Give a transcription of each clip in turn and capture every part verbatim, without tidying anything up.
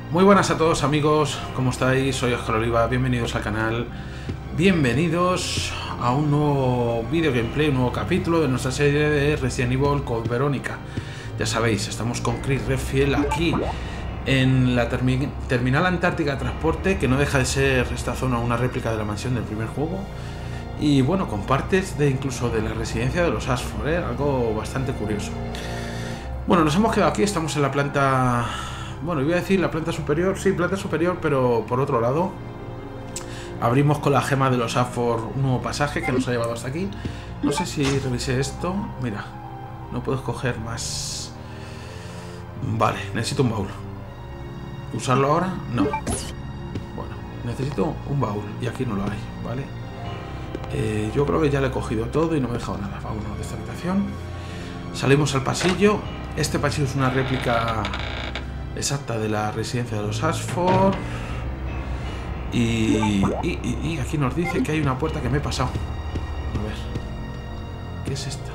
Muy buenas a todos amigos, ¿cómo estáis? Soy Oscar Oliva, bienvenidos al canal, bienvenidos a un nuevo vídeo gameplay, un nuevo capítulo de nuestra serie de Resident Evil Code Verónica. Ya sabéis, estamos con Chris Redfield aquí en la termi terminal antártica de transporte, que no deja de ser esta zona una réplica de la mansión del primer juego. Y bueno, con partes de incluso de la residencia de los Ashford, ¿eh? Algo bastante curioso. Bueno, nos hemos quedado aquí, estamos en la planta... Bueno, iba a decir la planta superior, sí, planta superior, pero por otro lado abrimos con la gema de los Ashford un nuevo pasaje que nos ha llevado hasta aquí. No sé si revisé esto. Mira, no puedo escoger más. Vale, necesito un baúl. ¿Usarlo ahora? No. Bueno, necesito un baúl y aquí no lo hay, ¿vale? Eh, yo creo que ya le he cogido todo y no me he dejado nada. Vámonos de esta habitación. Salimos al pasillo. Este pasillo es una réplica exacta de la residencia de los Ashford. Y, y, y, y aquí nos dice que hay una puerta que me he pasado. A ver, ¿qué es esta?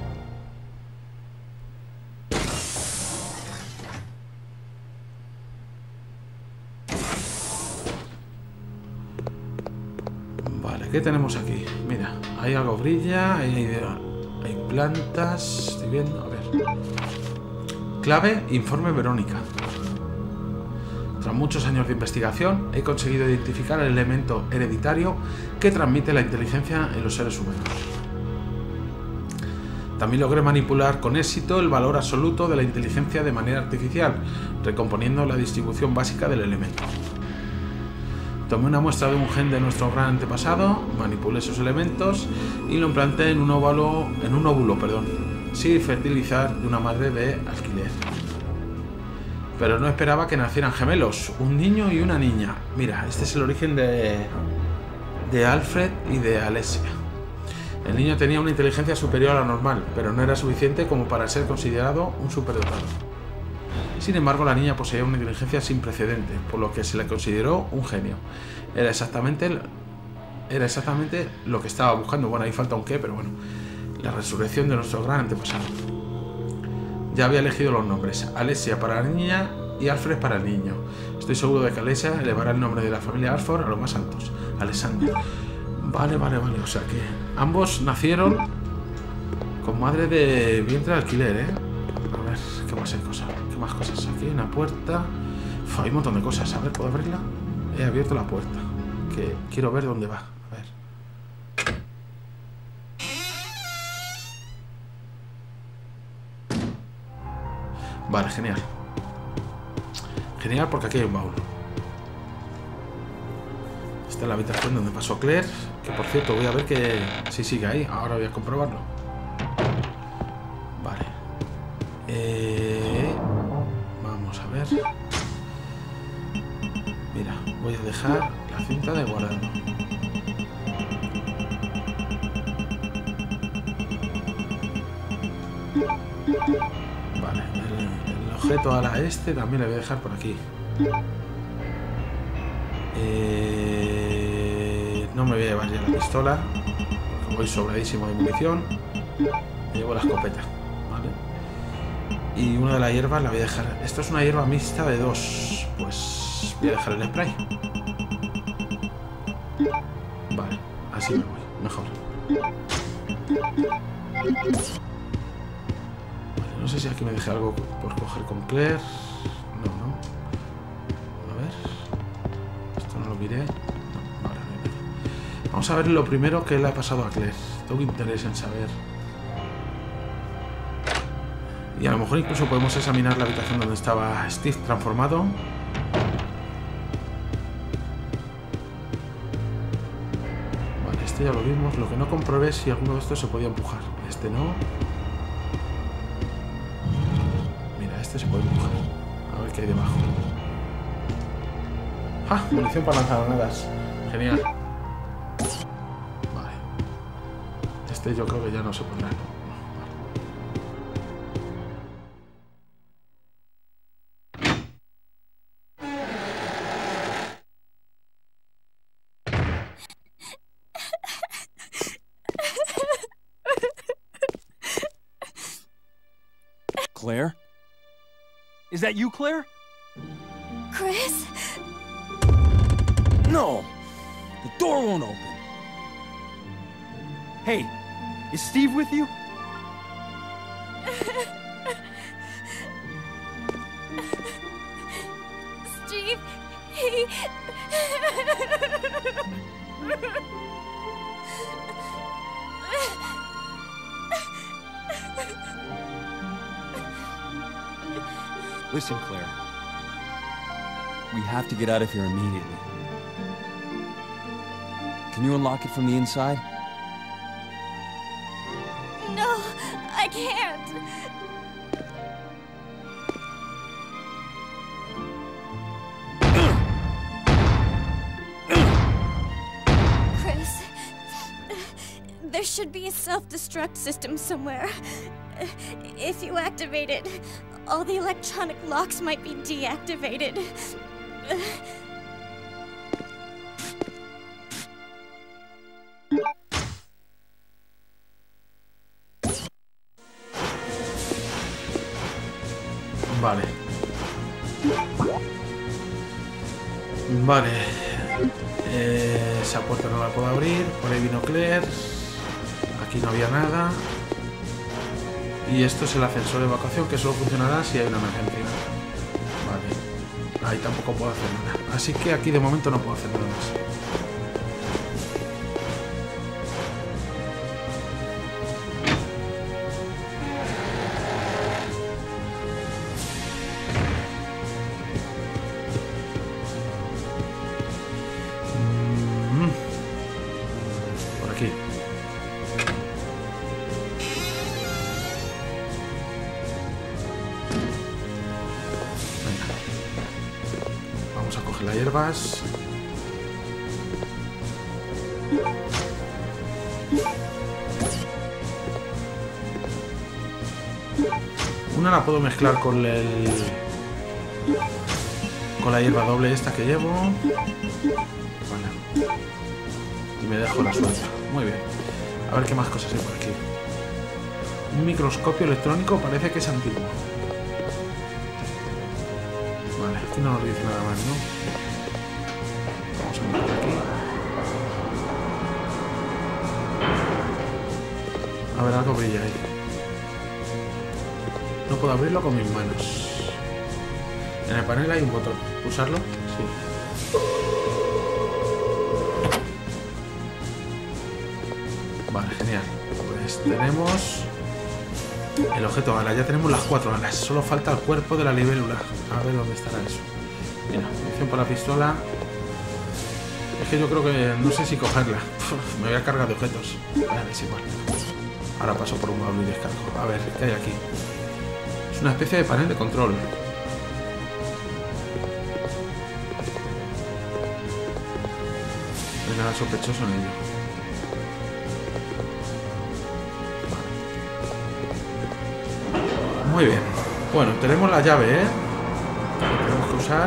Vale, ¿qué tenemos aquí? Mira, hay algo brilla, hay, hay plantas, estoy viendo, a ver. Clave, informe Verónica. Tras muchos años de investigación, he conseguido identificar el elemento hereditario que transmite la inteligencia en los seres humanos. También logré manipular con éxito el valor absoluto de la inteligencia de manera artificial, recomponiendo la distribución básica del elemento. Tomé una muestra de un gen de nuestro gran antepasado, manipulé esos elementos y lo implanté en un óvulo, en un óvulo, perdón, sin fertilizar, de una madre de alquiler. Pero no esperaba que nacieran gemelos, un niño y una niña. Mira, este es el origen de, de Alfred y de Alessia. El niño tenía una inteligencia superior a la normal, pero no era suficiente como para ser considerado un superdotado. Sin embargo, la niña poseía una inteligencia sin precedentes, por lo que se le consideró un genio. Era exactamente, era exactamente lo que estaba buscando. Bueno, ahí falta un qué, pero bueno. La resurrección de nuestro gran antepasado. Ya había elegido los nombres, Alessia para la niña y Alfred para el niño. Estoy seguro de que Alessia elevará el nombre de la familia Ashford a los más altos. Alexander. Vale, vale, vale. O sea que ambos nacieron con madre de vientre de alquiler, ¿eh? A ver, ¿qué más hay cosas? ¿Qué más cosas? Aquí hay una puerta. Uf, hay un montón de cosas. A ver, ¿puedo abrirla? He abierto la puerta. Que quiero ver dónde va. A ver. Vale, genial. Genial porque aquí hay un baúl. Esta es la habitación donde pasó Claire. Que por cierto voy a ver que si sigue ahí. Ahora voy a comprobarlo. Vale. Eh... Vamos a ver. Mira, voy a dejar la cinta de guardado. Vale, el, el objeto a la este también le voy a dejar por aquí. Eh, no me voy a llevar ya la pistola, porque voy sobradísimo de munición. Me llevo la escopeta, ¿vale? Y una de las hierbas la voy a dejar. Esto es una hierba mixta de dos. Pues voy a dejar el spray. Vale, así me voy, mejor. No sé si aquí me dejé algo por coger con Claire. No, no. A ver. Esto no lo miré. No, vale, vale. Vamos a ver lo primero que le ha pasado a Claire. Tengo interés en saber. Y a lo mejor incluso podemos examinar la habitación donde estaba Steve transformado. Vale, este ya lo vimos. Lo que no comprobé es si alguno de estos se podía empujar. Este no. Este se puede empujar. A ver qué hay debajo. ¡Ah! Munición para lanzar granadas. Genial. Vale. Este yo creo que ya no se pondrá. Claire? Is that you, Claire? Chris? No! The door won't open. Hey, is Steve with you? Steve, he... Listen, Claire. We have to get out of here immediately. Can you unlock it from the inside? No, I can't. Chris, there should be a self-destruct system somewhere. If you activate it, all the electronic locks might be deactivated. Vale. Vale. Eh, esa puerta no la puedo abrir. Por ahí vino Claire. Aquí no había nada. Y esto es el ascensor de evacuación, que solo funcionará si hay una emergencia. Vale. Ahí tampoco puedo hacer nada. Así que aquí de momento no puedo hacer nada más. Las hierbas. Una la puedo mezclar con el con la hierba doble esta que llevo. Vale. Y me dejo la suelta. Muy bien. A ver qué más cosas hay por aquí. Un microscopio electrónico, parece que es antiguo. Vale, aquí no nos dice nada más, ¿no? Vamos a meter aquí. A ver, algo brilla ahí. No puedo abrirlo con mis manos. En el panel hay un botón. ¿Pulsarlo? Sí. Vale, genial. Pues tenemos el objeto ala. Ya tenemos las cuatro alas. Solo falta el cuerpo de la libélula. A ver dónde estará eso. Mira, munición para la pistola. Es que yo creo que no sé si cogerla. Uf, me voy a cargar de objetos. Vale, es igual. Ahora paso por un mueble y descargo. A ver, ¿qué hay aquí? Es una especie de panel de control. No hay nada sospechoso en ello. Muy bien. Bueno, tenemos la llave, ¿eh? Que tenemos que usar.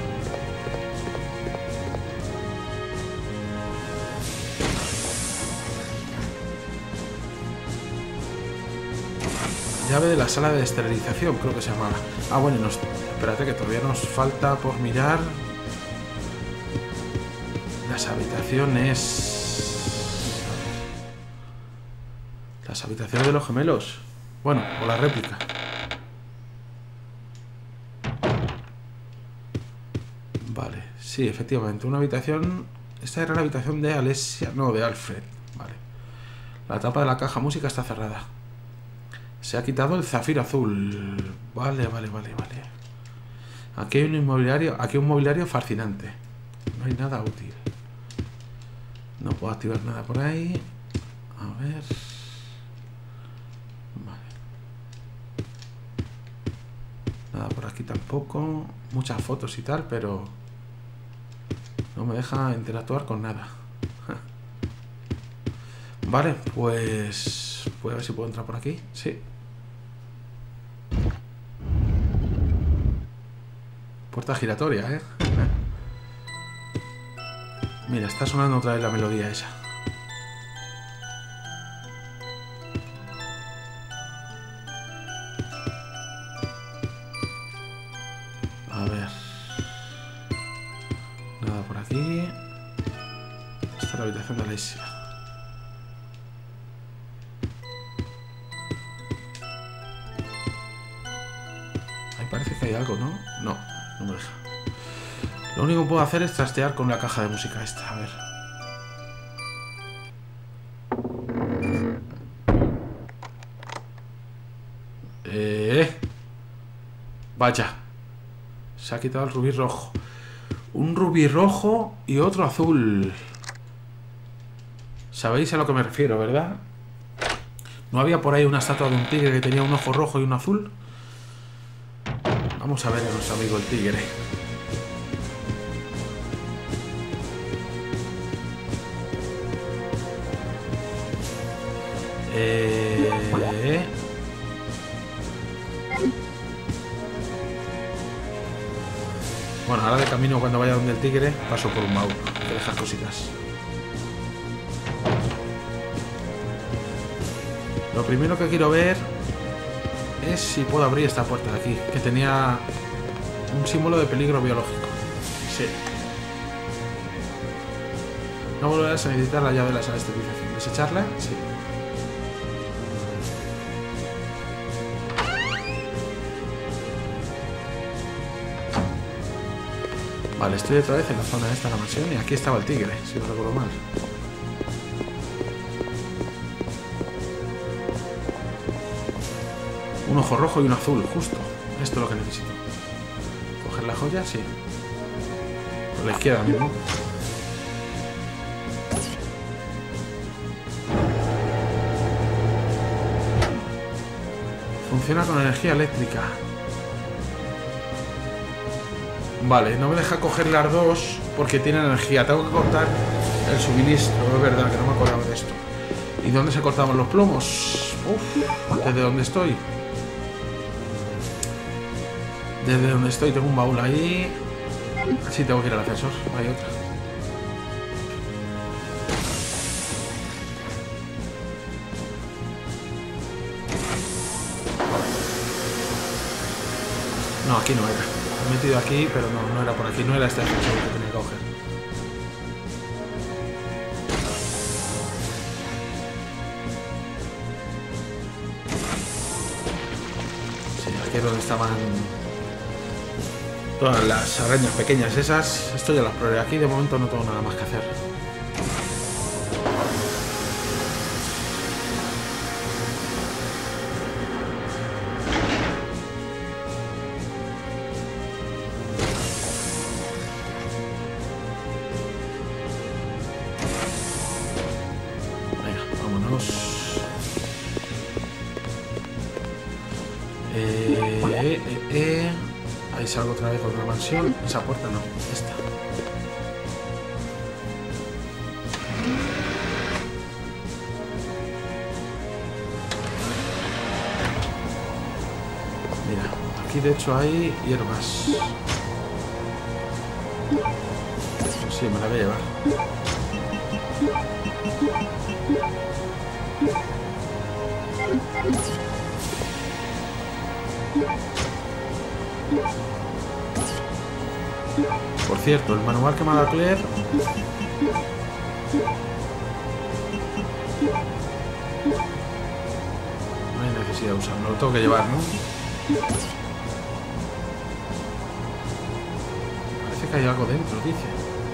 Llave de la sala de esterilización, creo que se llamaba. Ah, bueno, nos... espérate que todavía nos falta por mirar las habitaciones. Las habitaciones de los gemelos. Bueno, o la réplica. Vale, sí, efectivamente, una habitación. Esta era la habitación de Alessia, no, de Alfred. Vale. La tapa de la caja música está cerrada. Se ha quitado el zafiro azul. Vale, vale, vale, vale. Aquí hay un inmobiliario, aquí hay un mobiliario fascinante. No hay nada útil. No puedo activar nada por ahí. A ver. Vale. Nada por aquí tampoco. Muchas fotos y tal, pero no me deja interactuar con nada. Vale, pues voy a ver si puedo entrar por aquí. Sí. Puerta giratoria, ¿eh? Mira, está sonando otra vez la melodía esa. A ver. Galaxia. Ahí parece que hay algo, ¿no? No, no me deja. Lo único que puedo hacer es trastear con la caja de música esta. A ver. Eh... Vaya. Se ha quitado el rubí rojo. Un rubí rojo y otro azul. ¿Sabéis a lo que me refiero, verdad? ¿No había por ahí una estatua de un tigre que tenía un ojo rojo y un azul? Vamos a ver a nuestro amigo el tigre. Eh... Bueno, ahora de camino cuando vaya donde el tigre paso por un baúl que deja cositas. Lo primero que quiero ver es si puedo abrir esta puerta de aquí, que tenía un símbolo de peligro biológico. Sí. No volverás a necesitar la llave de la sala de esterilización. ¿Desecharla? Sí. Vale, estoy otra vez en la zona esta de la mansión y aquí estaba el tigre, si no recuerdo mal. Un ojo rojo y un azul, justo. Esto es lo que necesito. ¿Coger la joya? Sí. Por la izquierda mismo. Funciona con energía eléctrica. Vale, no me deja coger las dos porque tiene energía. Tengo que cortar el suministro, es verdad que no me acordaba de esto. ¿Y dónde se cortaban los plomos? Uf, ¿desde dónde estoy? Desde donde estoy tengo un baúl ahí. Sí, tengo que ir al ascensor. Hay otra. No, aquí no era. Me he metido aquí, pero no, no era por aquí. No era este ascensor que tenía que coger. Sí, aquí es donde estaban todas las arañas pequeñas esas. Esto ya las probé. Aquí de momento no tengo nada más que hacer. Venga, vámonos. Eh, eh, eh. Ahí salgo otra vez por una mansión. Esa puerta no, esta. Mira, aquí de hecho hay hierbas. Sí, me la voy a llevar. Por cierto, el manual que me ha dado Claire no hay necesidad de usarlo, lo tengo que llevar, ¿no? Parece que hay algo dentro, dice.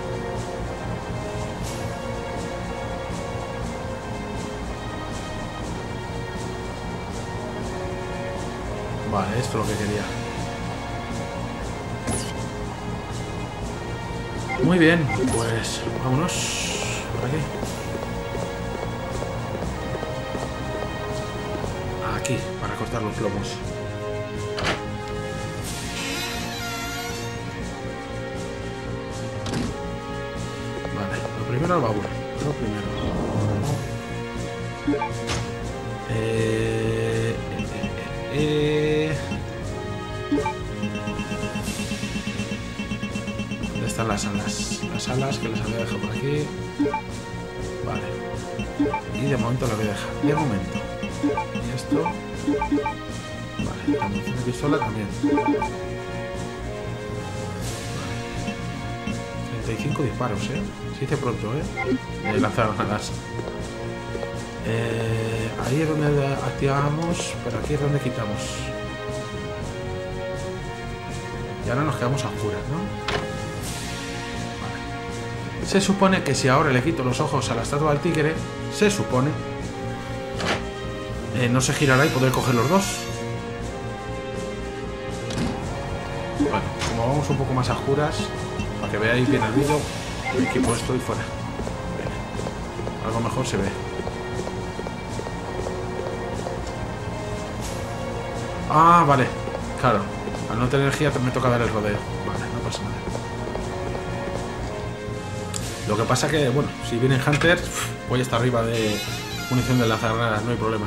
Vale, esto es lo que quería. Muy bien, pues vámonos por aquí. Aquí, para cortar los plomos. Vale, lo primero al baúl. Lo primero. Eh, eh, eh, eh. ¿Dónde están las alas? Las alas que las había dejado por aquí. Vale. Y de momento lo voy a dejar. De momento. Y esto. Vale, la munición de pistola también. Vale. treinta y cinco disparos, ¿eh? Se dice pronto, ¿eh? De lanzar granadas. Eh, ahí es donde activamos, pero aquí es donde quitamos. Y ahora nos quedamos a oscuras, ¿no? Vale. Se supone que si ahora le quito los ojos a la estatua del tigre, se supone, eh, no se girará y podré coger los dos. Bueno, como vamos un poco más a oscuras, para que veáis bien el vídeo, aquí puesto y fuera. Bien. Algo mejor se ve. Ah, vale, claro. Al no tener energía me toca dar el rodeo. Vale, no pasa nada. Lo que pasa que, bueno, si vienen Hunters, voy hasta arriba de munición de lanzagranadas, no hay problema.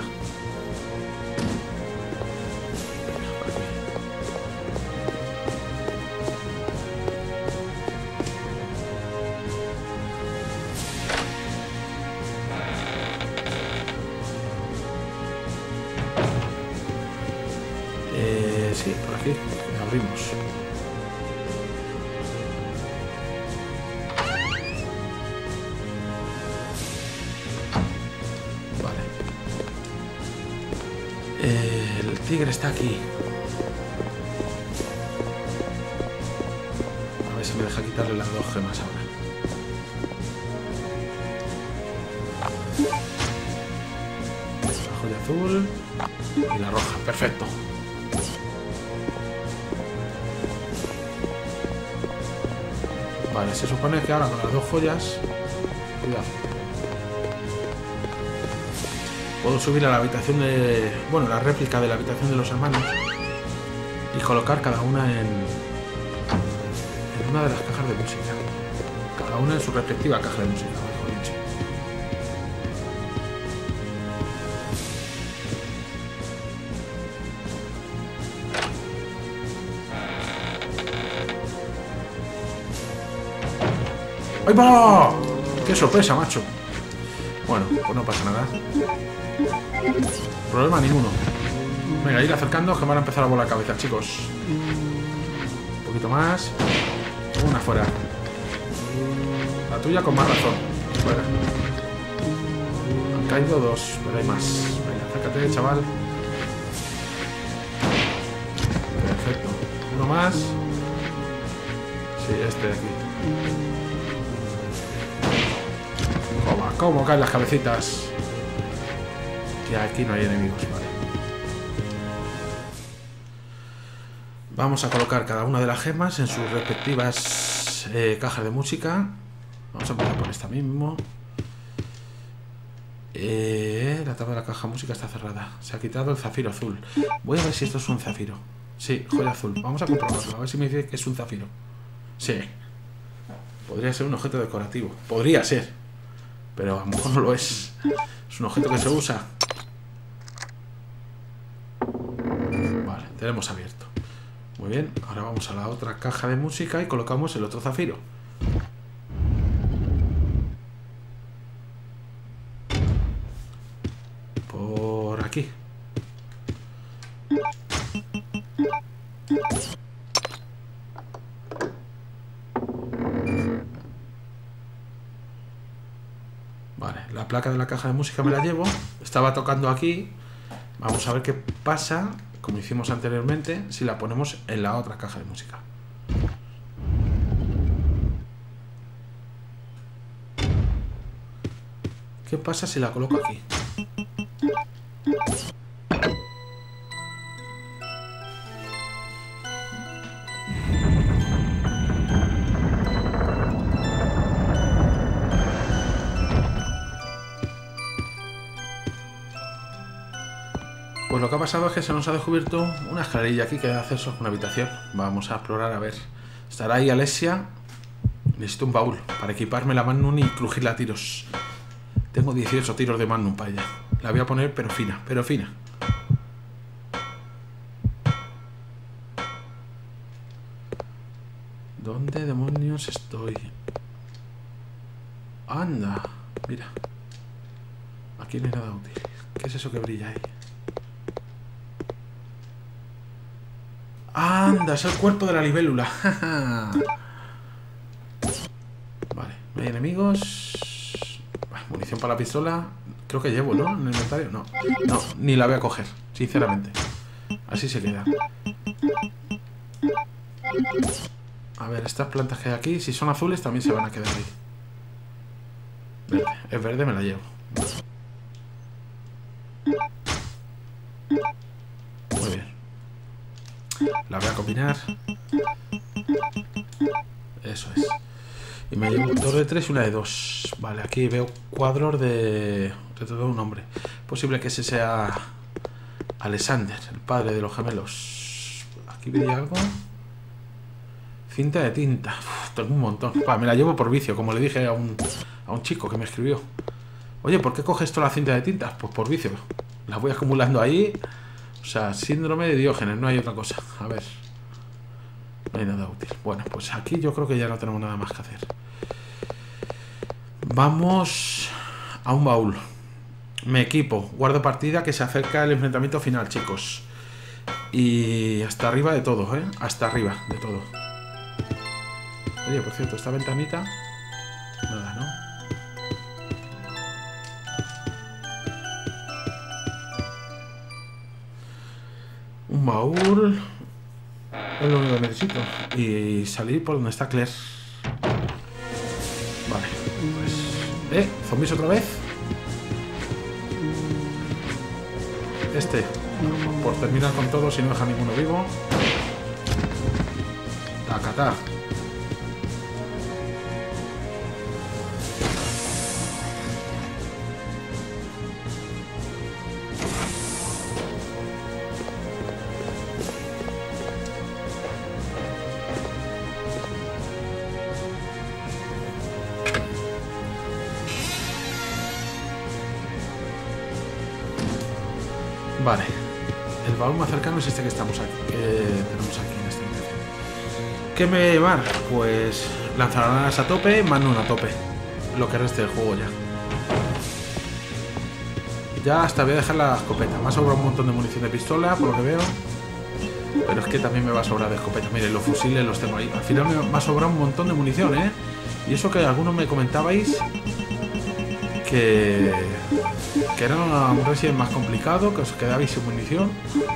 Eh, sí, por aquí abrimos. Vale. Eh, el tigre está aquí. A ver si me deja quitarle las dos gemas ahora. La joya azul y la roja, perfecto. Vale, se supone que ahora con las dos joyas, cuidado, puedo subir a la habitación de, bueno, la réplica de la habitación de los hermanos y colocar cada una en, en una de las cajas de música, cada una en su respectiva caja de música, mejor dicho. ¡Ahí va! ¡Qué sorpresa, macho! Bueno, pues no pasa nada. Problema ninguno. Venga, ir acercando que me van a empezar a volar la cabeza, chicos. Un poquito más. Una fuera. La tuya con más razón. Fuera. Han caído dos, pero hay más. Venga, acércate, chaval. Perfecto. Uno más. Sí, este de aquí. ¿Cómo caen las cabecitas? Y aquí no hay enemigos, vale. Vamos a colocar cada una de las gemas en sus respectivas eh, cajas de música. Vamos a empezar por esta mismo. Eh, la tapa de la caja de música está cerrada. Se ha quitado el zafiro azul. Voy a ver si esto es un zafiro. Sí, joya azul. Vamos a comprobarlo, a ver si me dice que es un zafiro. Sí. Podría ser un objeto decorativo. Podría ser. Pero a lo mejor no lo es. Es un objeto que se usa. Vale, tenemos abierto. Muy bien, ahora vamos a la otra caja de música y colocamos el otro zafiro. Por aquí. Vale, la placa de la caja de música me la llevo. Estaba tocando aquí. Vamos a ver qué pasa, como hicimos anteriormente, si la ponemos en la otra caja de música. ¿Qué pasa si la coloco aquí? Pues lo que ha pasado es que se nos ha descubierto una escalerilla aquí que da acceso a una habitación. Vamos a explorar a ver. Estará ahí Alessia. Necesito un baúl para equiparme la Magnum y crujirla a tiros. Tengo dieciocho tiros de Magnum para ella. La voy a poner pero fina, pero fina. ¿Dónde demonios estoy? Anda, mira. Aquí no hay nada útil. ¿Qué es eso que brilla ahí? ¡Anda! Es el cuerpo de la libélula. No hay enemigos. Munición para la pistola. Creo que llevo, ¿no? En el inventario. No, no, ni la voy a coger, sinceramente. Así se queda. A ver, estas plantas que hay aquí, si son azules también se van a quedar ahí. Verde. Es verde, me la llevo. Muy bien. La voy a combinar. Eso es. Y me llevo dos de tres y una de dos. Vale, aquí veo cuadros de... de todo un hombre. Posible que ese sea Alexander, el padre de los gemelos. Aquí veía algo. Cinta de tinta. Uf, tengo un montón. Va, me la llevo por vicio, como le dije a un, a un chico que me escribió. Oye, ¿por qué coges toda la cinta de tinta? Pues por vicio. La voy acumulando ahí. O sea, síndrome de Diógenes, no hay otra cosa. A ver. No hay nada útil. Bueno, pues aquí yo creo que ya no tenemos nada más que hacer. Vamos a un baúl. Me equipo. Guardo partida que se acerca el enfrentamiento final, chicos. Y hasta arriba de todo, ¿eh? Hasta arriba de todo. Oye, por cierto, esta ventanita... Nada, ¿no? Un baúl... Es lo único que necesito. Y salir por donde está Claire. Vale, pues... ¿Eh? ¿Zombies otra vez? Este. Por terminar con todos y no dejar ninguno vivo. Tacatá. Vale, el baúl más cercano es este que estamos aquí, que tenemos aquí en esta habitación. ¿Qué me voy a llevar? Pues lanzagranadas a tope, Magnum a tope. Lo que reste del juego ya. Ya hasta voy a dejar la escopeta. Me ha sobrado un montón de munición de pistola, por lo que veo. Pero es que también me va a sobrar de escopeta. Miren, los fusiles los tengo ahí. Al final me va a sobrar un montón de munición, ¿eh? Y eso que algunos me comentabais que... que era un Resident más complicado, que os quedabais sin munición.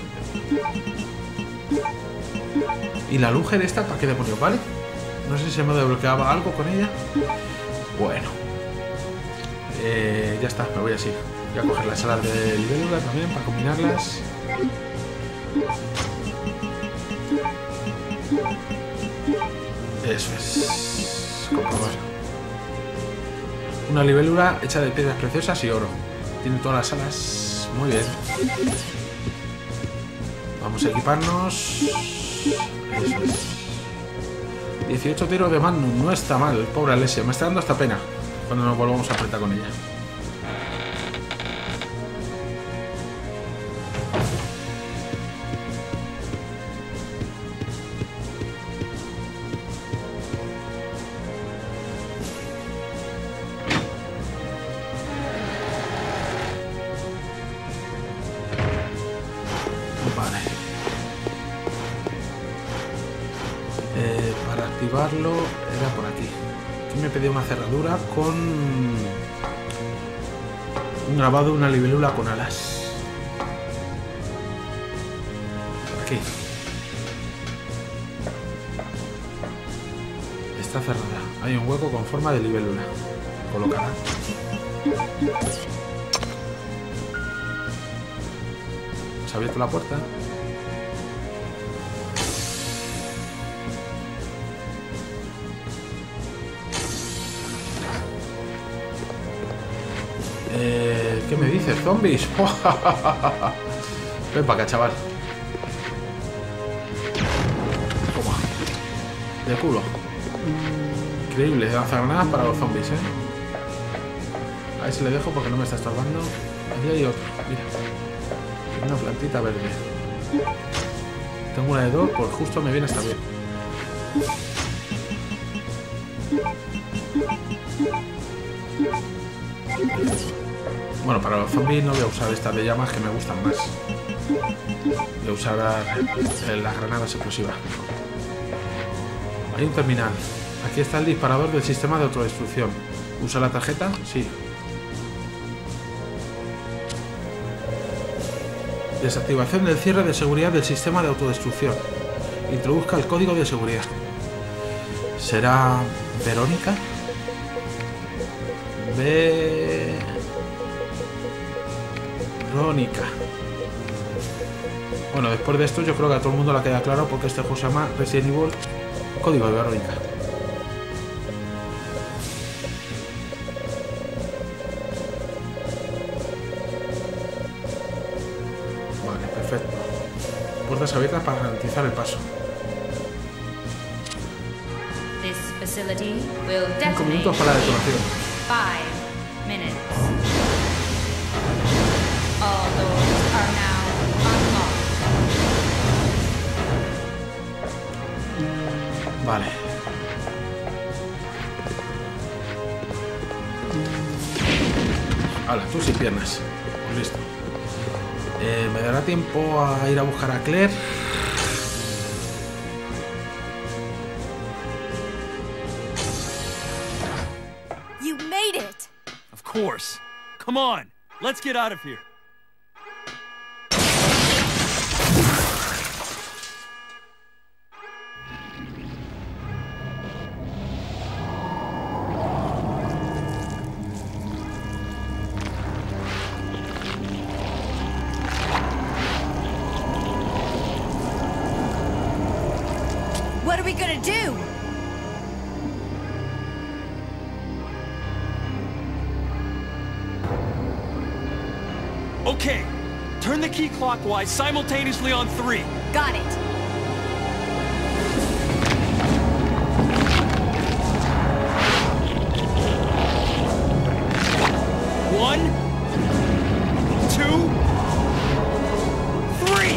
Y la Luger esta, ¿para qué demonios vale? No sé si se me desbloqueaba algo con ella. Bueno. Eh, ya está, me voy así. Voy a coger las alas de libélula también para combinarlas. Eso es. Comprobar. Una libélula hecha de piedras preciosas y oro. Tiene todas las alas. Muy bien. Vamos a equiparnos. Eso es. dieciocho tiros de Magnum. No está mal. Pobre Alessia. Me está dando hasta pena cuando nos volvamos a apretar con ella. Activarlo era por aquí. Aquí me pedía una cerradura con un grabado de una libélula con alas. Aquí. Está cerrada. Hay un hueco con forma de libélula. Colocada. ¿Se ha abierto la puerta? Eh, ¿Qué me dices? ¿Zombies? Ven para acá, chaval. Toma. De culo. Increíble, lanzagranadas para los zombies, ¿eh? A ver si le dejo porque no me está estorbando. Allí hay otro, mira. Una plantita verde. Tengo una de dos, pues justo me viene hasta bien. Bueno, para los zombies no voy a usar estas de llamas que me gustan más. Voy a usar las granadas explosivas. Hay un terminal. Aquí está el disparador del sistema de autodestrucción. ¿Usa la tarjeta? Sí. Desactivación del cierre de seguridad del sistema de autodestrucción. Introduzca el código de seguridad. ¿Será Verónica? Verónica. Bueno, después de esto yo creo que a todo el mundo le queda claro porque este juego se llama Resident Evil Código de Verónica. Vale, perfecto. Puertas abiertas para garantizar el paso. Cinco minutos para la detonación. Five minutes. All doors are now unlocked. Vale. Hala, tú sin piernas. Pues listo. Eh, ¿Me dará tiempo a ir a buscar a Claire? You made it! Of course. Come on, let's get out of here. What are we gonna do? Okay, turn the key clockwise simultaneously on three. Got it. One, two, three!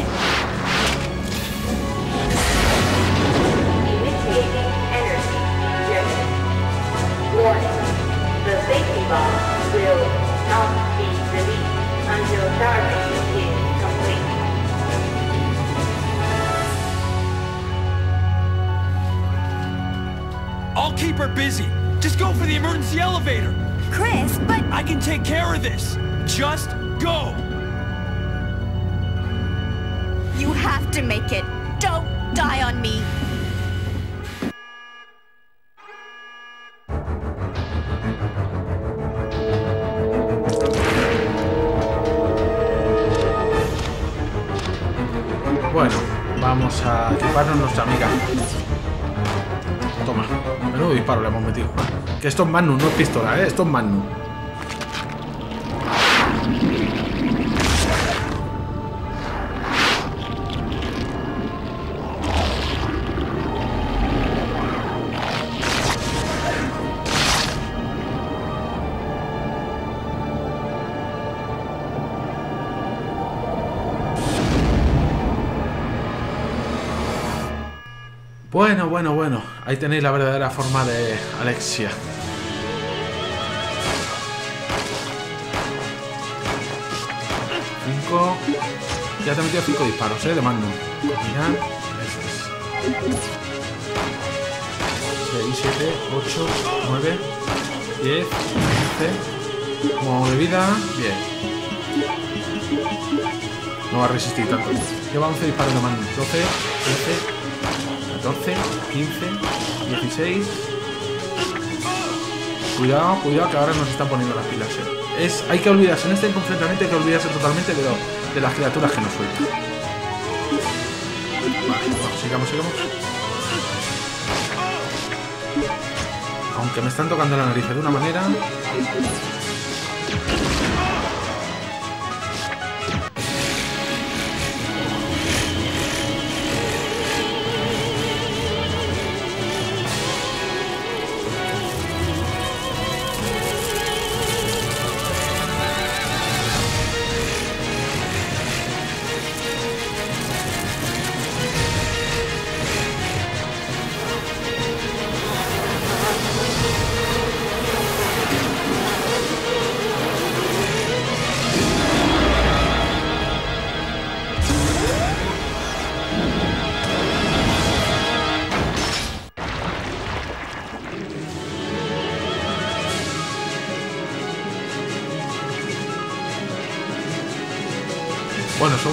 Initiating energy injection. Warning. The safety bomb will not be released until charging is complete. I'll keep her busy. Just go for the emergency elevator. Chris, but I can take care of this. Just go. you have to make it. Don't die on me. Bueno, vamos a equiparnos nuestra amiga. Toma, menudo disparo le hemos metido. Que esto es Magnum, no es pistola, ¿eh? Esto es Magnum. Bueno, bueno, bueno. Ahí tenéis la verdadera forma de Alexia. Cinco. Ya te he metido cinco disparos, ¿eh? De Magnum. Mirad. Eso es. seis, siete, ocho, nueve, diez, once. Como de vida. Bien. No va a resistir tanto. Lleva once disparos de Magnum. doce, trece. catorce, quince, dieciséis. Cuidado, cuidado, que ahora nos están poniendo las pilas, ¿eh? Es, hay que olvidarse, en este enfrentamiento hay que olvidarse totalmente de, lo, de las criaturas que nos sueltan. Vale, bueno, sigamos, sigamos. Aunque me están tocando la nariz de una manera.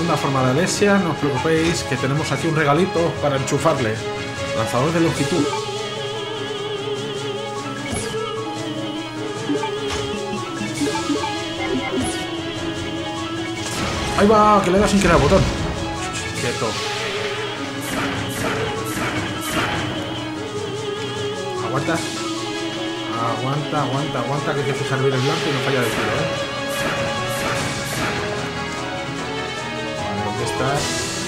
segunda forma de Alexia, no os preocupéis que tenemos aquí un regalito para enchufarle. Lanzador de longitud. Ahí va, que le da sin querer al botón. Quieto. Aguanta. Aguanta, aguanta, aguanta, que hay que fijar bien el blanco y no falla de tiro, ¿eh? Vale, ¿dónde estás?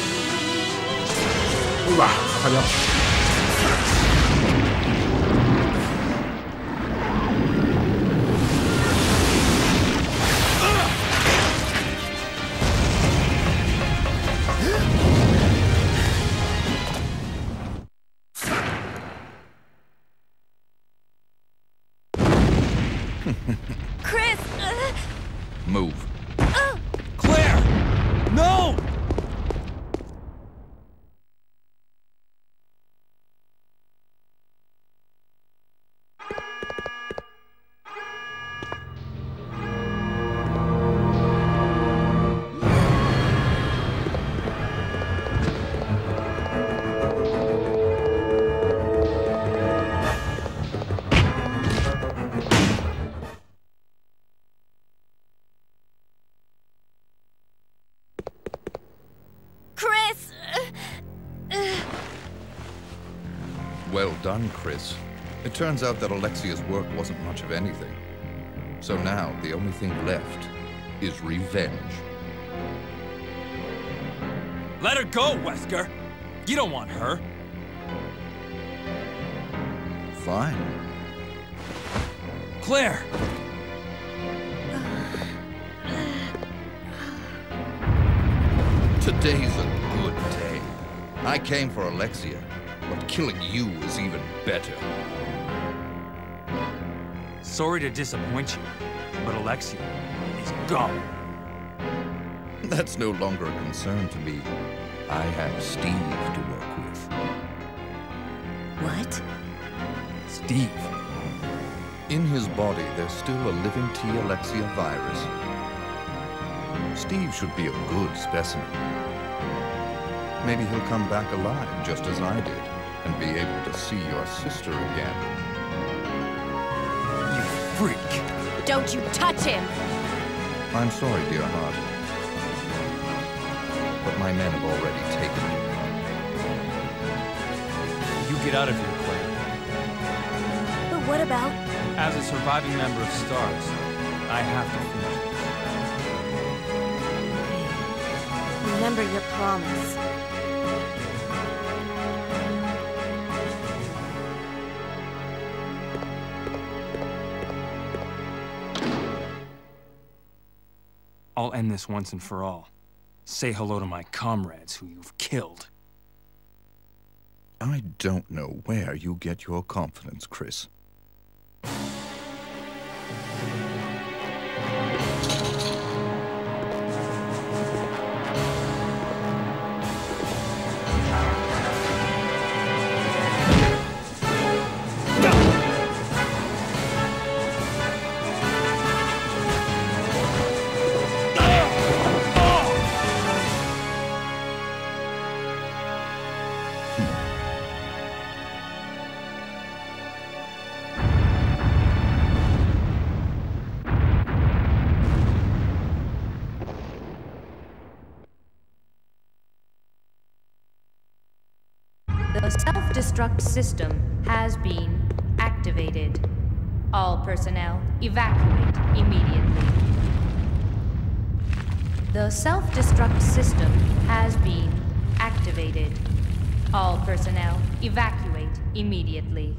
Uy, va, ha fallado. Chris! Uh, Move. uh, Claire! No! Chris! Uh, uh, Well done, Chris. It turns out that Alexia's work wasn't much of anything. So now, the only thing left is revenge. Let her go, Wesker! You don't want her. Fine. Claire! Today's a good day. I came for Alexia, but killing you is even better. Sorry to disappoint you, but Alexia is gone. That's no longer a concern to me. I have Steve to work with. what? Steve. In his body, there's still a living T. Alexia virus. Steve should be a good specimen. Maybe he'll come back alive, just as I did, and be able to see your sister again. You freak. Don't you touch him! I'm sorry, dear heart. But my men have already taken him. You get out of here, Claire. But what about... As a surviving member of STARS, I have to finish this. Remember your promise. I'll end this once and for all. Say hello to my comrades who you've killed. I don't know where you get your confidence, Chris. The self-destruct system has been activated. All personnel evacuate immediately. The self-destruct system has been activated. All personnel evacuate immediately.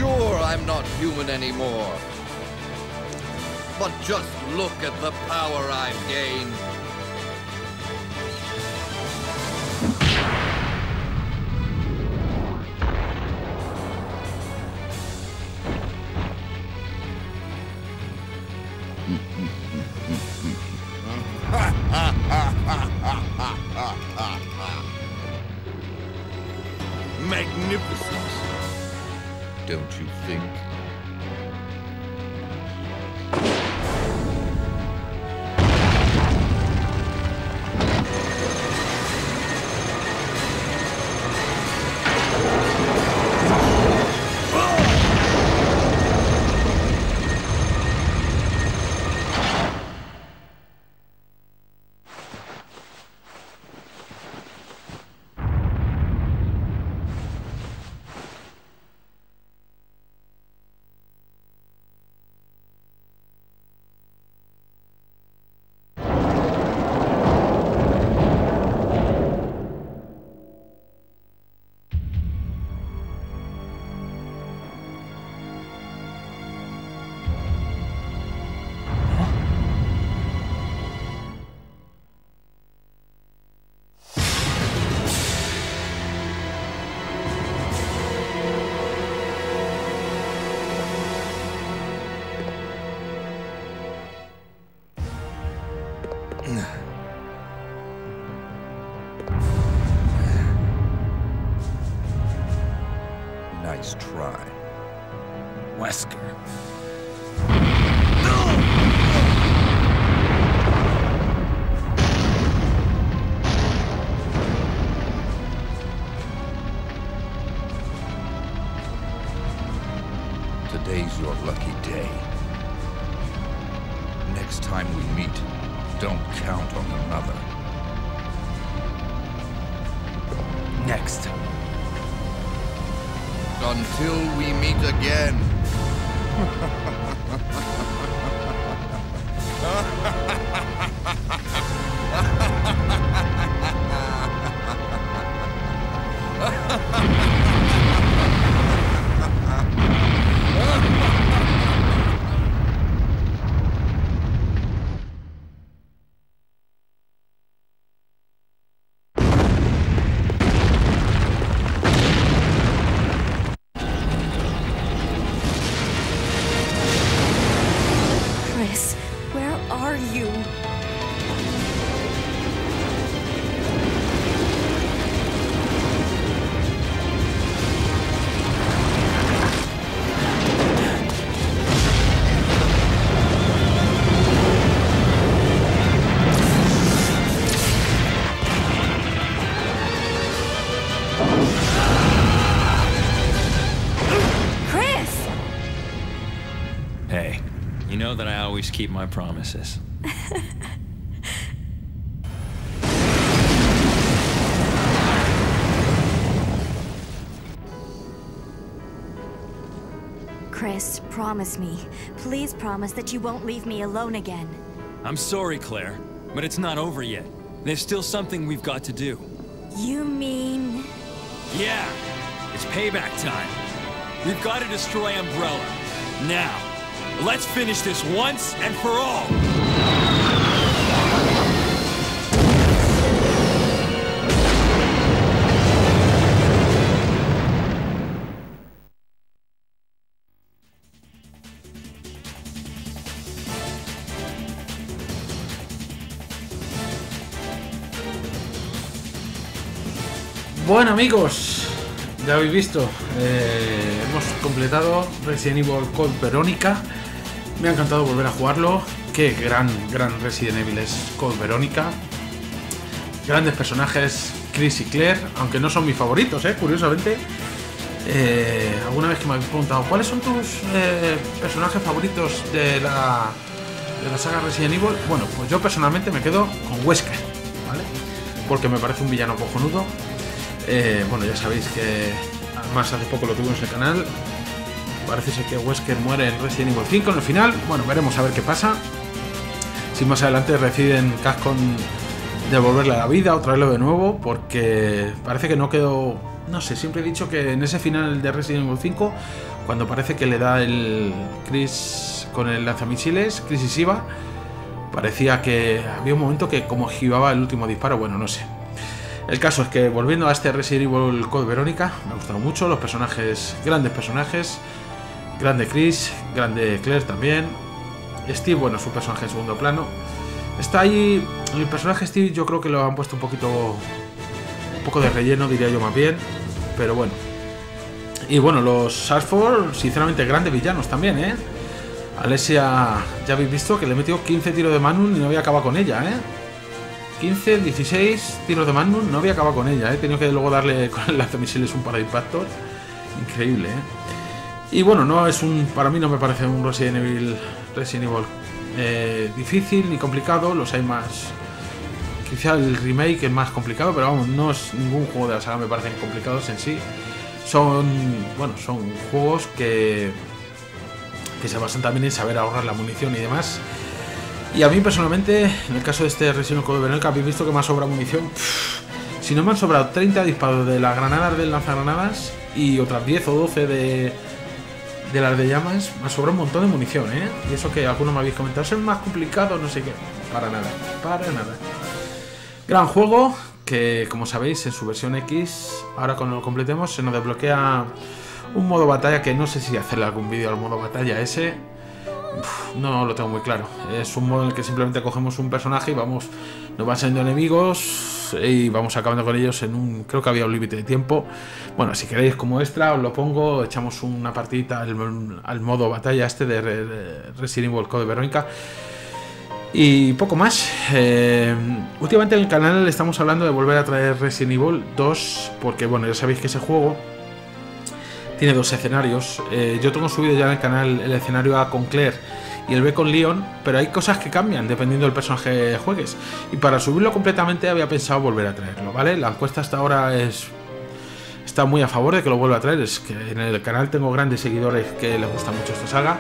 Sure, I'm not human anymore. But just look at the power I've gained. Magnificent, don't you think? Nice try. Wesker. Today's your lucky day. Next time we meet, don't count on another. Next time. Until we meet again. Chris, where are you? Chris! Hey, you know that I always keep my promises. Chris, promise me. Please promise that you won't leave me alone again. I'm sorry, Claire, but it's not over yet. There's still something we've got to do. You mean... Yeah, it's payback time. We've got to destroy Umbrella. Now, let's finish this once and for all. Bueno amigos, ya habéis visto, eh, hemos completado Resident Evil Code Verónica. Me ha encantado volver a jugarlo. Qué gran, gran Resident Evil es Code Verónica. Grandes personajes, Chris y Claire, aunque no son mis favoritos, eh, curiosamente. Eh, alguna vez que me habéis preguntado ¿cuáles son tus eh, personajes favoritos de la, de la saga Resident Evil? Bueno, pues yo personalmente me quedo con Wesker, ¿vale? Porque me parece un villano cojonudo. Eh, bueno, ya sabéis que además hace poco lo tuvimos en el canal. Parece ser que Wesker muere en Resident Evil cinco en el final. Bueno, veremos a ver qué pasa. Si más adelante deciden Capcom devolverle la vida o traerlo de nuevo, porque parece que no quedó no sé, siempre he dicho que en ese final de Resident Evil cinco, cuando parece que le da el Chris con el lanzamisiles, Chris y Shiva, parecía que había un momento que como esquivaba el último disparo, bueno, no sé. El caso es que, volviendo a este Resident Evil Code Verónica, me ha gustado mucho, los personajes, grandes personajes, grande Chris, grande Claire también. Steve, bueno, es un personaje en segundo plano. Está ahí, el personaje Steve yo creo que lo han puesto un poquito, un poco de relleno, diría yo más bien, pero bueno. Y bueno, los Ashford, sinceramente, grandes villanos también, ¿eh? Alessia, ya habéis visto que le he metido quince tiros de Magnum y no había acabado con ella, ¿eh? quince, dieciséis tiros de Magnum, no había acabado con ella, ¿eh? He tenido que luego darle con el lanzamisiles un par de impactos. Increíble, ¿eh? Y bueno, no es un, para mí no me parece un Resident Evil, Resident Evil eh, difícil ni complicado, los hay más. Quizá el remake es más complicado, pero vamos, no es ningún juego de la saga me parecen complicados en sí. Son, bueno, son juegos que, que se basan también en saber ahorrar la munición y demás. Y a mí personalmente, en el caso de este Resident Evil Code Verónica, habéis visto que me ha sobrado munición. Pff, si no me han sobrado treinta disparos de las granadas del lanzagranadas y otras diez o doce de, de las de llamas, me ha sobrado un montón de munición, ¿eh? Y eso que algunos me habéis comentado, es más complicado, no sé qué. Para nada, para nada. Gran juego que, como sabéis, en su versión X, ahora cuando lo completemos, se nos desbloquea un modo batalla que no sé si hacerle algún vídeo al modo batalla ese. Uf, no lo tengo muy claro. Es un modo en el que simplemente cogemos un personaje y vamos, nos van saliendo enemigos y vamos acabando con ellos en un, creo que había un límite de tiempo. Bueno, si queréis como extra os lo pongo, echamos una partidita al, al modo batalla este de, de Resident Evil Code Verónica. Y poco más. eh, Últimamente en el canal estamos hablando de volver a traer Resident Evil dos, porque bueno, ya sabéis que ese juego tiene dos escenarios. eh, Yo tengo subido ya en el canal el escenario A con Claire y el B con Leon, pero hay cosas que cambian dependiendo del personaje que juegues. Y para subirlo completamente había pensado volver a traerlo, ¿vale? La encuesta hasta ahora es está muy a favor de que lo vuelva a traer. Es que en el canal tengo grandes seguidores que les gusta mucho esta saga.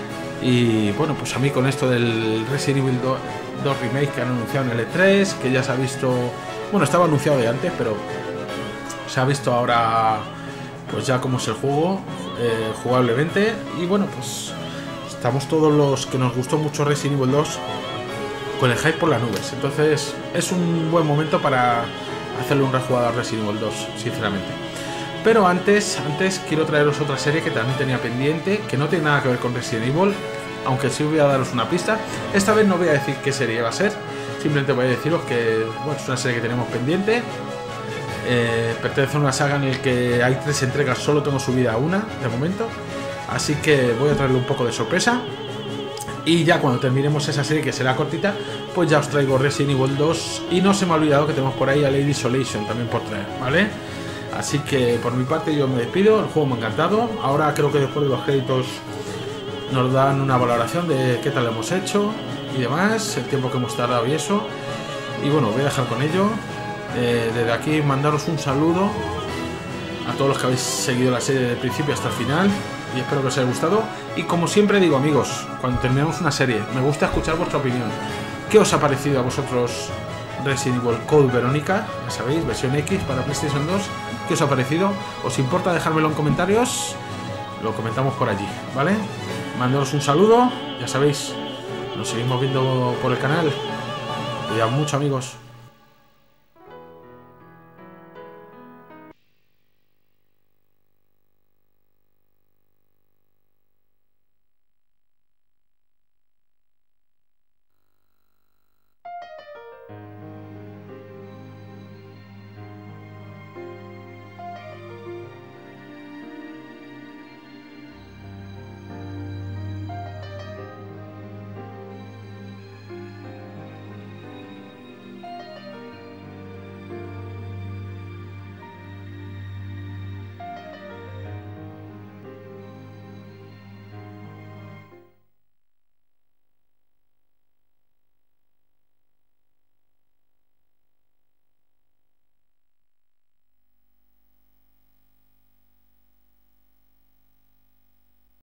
Y bueno, pues a mí con esto del Resident Evil dos Remake que han anunciado en el E tres, que ya se ha visto, bueno, estaba anunciado de antes, pero se ha visto ahora pues ya cómo es el juego eh, jugablemente. Y bueno, pues estamos todos los que nos gustó mucho Resident Evil dos con el hype por las nubes. Entonces es un buen momento para hacerle un rejugado a Resident Evil dos, sinceramente. Pero antes, antes quiero traeros otra serie que también tenía pendiente, que no tiene nada que ver con Resident Evil, aunque sí voy a daros una pista. Esta vez no voy a decir qué serie va a ser, simplemente voy a deciros que bueno, es una serie que tenemos pendiente. Eh, pertenece a una saga en la que hay tres entregas, solo tengo subida una de momento, así que voy a traerle un poco de sorpresa. Y ya cuando terminemos esa serie, que será cortita, pues ya os traigo Resident Evil dos. Y no se me ha olvidado que tenemos por ahí a Lady Isolation también por traer, ¿vale? Así que por mi parte yo me despido, el juego me ha encantado. Ahora creo que después de los créditos nos dan una valoración de qué tal hemos hecho y demás, el tiempo que hemos tardado y eso. Y bueno, voy a dejar con ello. Eh, desde aquí mandaros un saludo a todos los que habéis seguido la serie desde el principio hasta el final y espero que os haya gustado. Y como siempre digo, amigos, cuando terminamos una serie me gusta escuchar vuestra opinión. ¿Qué os ha parecido a vosotros Resident Evil Code Verónica? Ya sabéis, versión X para PlayStation dos. ¿Qué os ha parecido? ¿Os importa dejármelo en comentarios? Lo comentamos por allí, ¿vale? Mandaros un saludo, ya sabéis, nos seguimos viendo por el canal. Cuidado mucho, amigos.